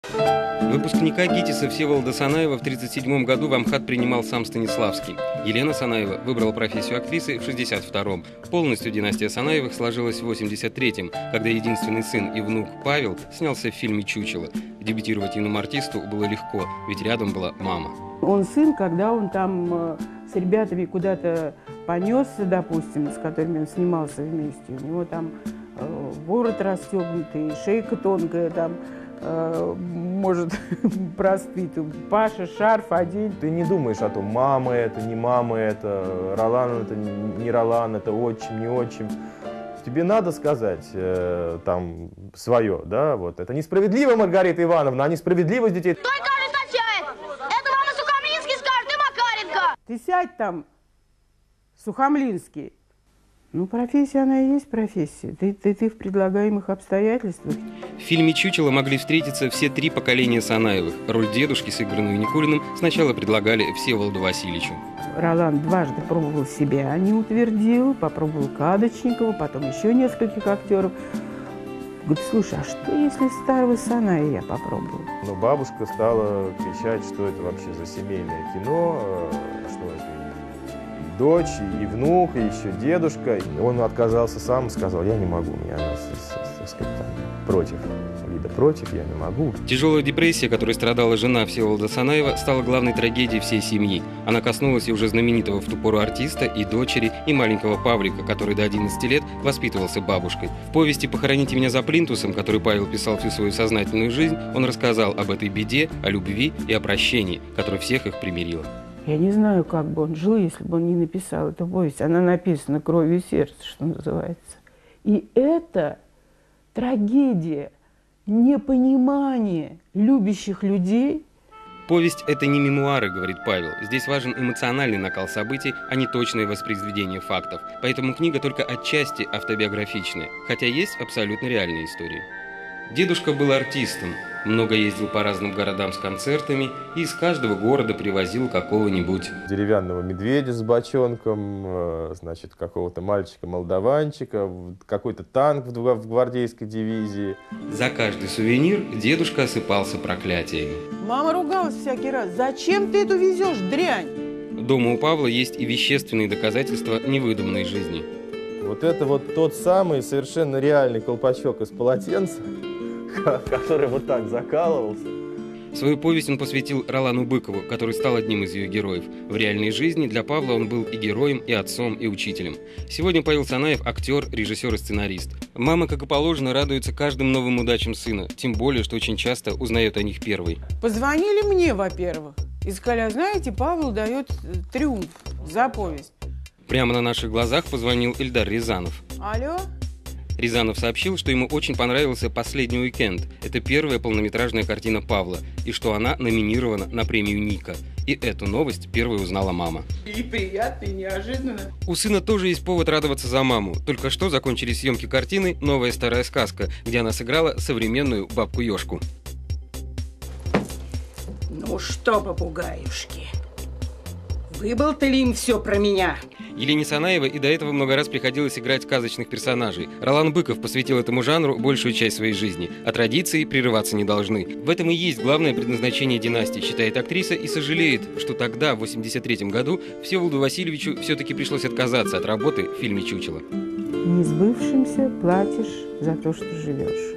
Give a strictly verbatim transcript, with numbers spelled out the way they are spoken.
Выпускника ГИТИСа Всеволода Санаева в тридцать седьмом году в Амхат принимал сам Станиславский. Елена Санаева выбрала профессию актрисы в шестьдесят втором. Полностью династия Санаевых сложилась в восемьдесят третьем, когда единственный сын и внук Павел снялся в фильме «Чучело». Дебютировать юному артисту было легко, ведь рядом была мама. Он сын, когда он там с ребятами куда-то понесся, допустим, с которыми он снимался вместе. У него там э, ворот расстегнутый, шейка тонкая, там, э, может, простыть. Паша, шарф одень. Ты не думаешь о том, мама это, не мама это, Ролан это, не Ролан, это отчим, не отчим. Тебе надо сказать э, там свое, да, вот. Это несправедливо, Маргарита Ивановна, а несправедливость детей. Кто это означает? Это мама Сухомлинский скажет, ты Макаренко. Ты сядь там, Сухомлинский. Ну, профессия, она и есть профессия. Ты, ты, ты в предлагаемых обстоятельствах. В фильме «Чучело» могли встретиться все три поколения Санаевых. Роль дедушки, сыгранную Никулиным, сначала предлагали Всеволоду Васильевичу. Ролан дважды пробовал себя, не утвердил, попробовал Кадочникова, потом еще нескольких актеров. Говорит, слушай, а что если старого Санаева я попробую? Но бабушка стала кричать, что это вообще за семейное кино, что это и дочь, и внук, и еще дедушка. Он отказался сам и сказал, я не могу, меня, так сказать, против. Лида против, я не могу. Тяжелая депрессия, которой страдала жена Всеволода Санаева, стала главной трагедией всей семьи. Она коснулась и уже знаменитого в ту пору артиста, и дочери, и маленького Павлика, который до одиннадцати лет воспитывался бабушкой. В повести «Похороните меня за плинтусом», которую Павел писал всю свою сознательную жизнь, он рассказал об этой беде, о любви и о прощении, которое всех их примирило. Я не знаю, как бы он жил, если бы он не написал эту повесть. Она написана кровью сердца, что называется. И это трагедия непонимание любящих людей. Повесть – это не мемуары, говорит Павел. Здесь важен эмоциональный накал событий, а не точное воспроизведение фактов. Поэтому книга только отчасти автобиографичная, хотя есть абсолютно реальные истории. Дедушка был артистом, много ездил по разным городам с концертами и из каждого города привозил какого-нибудь деревянного медведя с бочонком, значит, какого-то мальчика-молдаванчика, какой-то танк в гвардейской дивизии. За каждый сувенир дедушка осыпался проклятиями. Мама ругалась всякий раз. Зачем ты эту везешь, дрянь? Дома у Павла есть и вещественные доказательства невыдуманной жизни. Вот это вот тот самый совершенно реальный колпачок из полотенца, который вот так закалывался. Свою повесть он посвятил Ролану Быкову, который стал одним из ее героев. В реальной жизни для Павла он был и героем, и отцом, и учителем. Сегодня Павел Санаев – актер, режиссер и сценарист. Мама, как и положено, радуется каждым новым удачам сына, тем более, что очень часто узнает о них первой. Позвонили мне, во-первых, и сказали, знаете, Павел дает триумф за повесть. Прямо на наших глазах позвонил Эльдар Рязанов. Алло? Рязанов сообщил, что ему очень понравился «Последний уикенд». Это первая полнометражная картина Павла, и что она номинирована на премию Ника. И эту новость первой узнала мама. И приятно, и неожиданно. У сына тоже есть повод радоваться за маму. Только что закончились съемки картины «Новая старая сказка», где она сыграла современную бабку-ёшку. Ну что, попугаюшки, выболтали им все про меня. Елене Санаевой и до этого много раз приходилось играть сказочных персонажей. Ролан Быков посвятил этому жанру большую часть своей жизни, а традиции прерываться не должны. В этом и есть главное предназначение династии, считает актриса и сожалеет, что тогда, в восемьдесят третьем году, Всеволоду Васильевичу все-таки пришлось отказаться от работы в фильме «Чучело». Не сбывшимся платишь за то, что живешь.